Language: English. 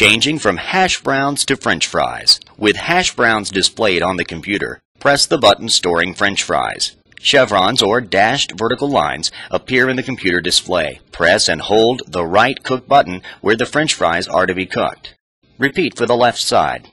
Changing from hash browns to French fries. With hash browns displayed on the computer, press the button storing French fries. Chevrons or dashed vertical lines appear in the computer display. Press and hold the right cook button where the French fries are to be cooked. Repeat for the left side.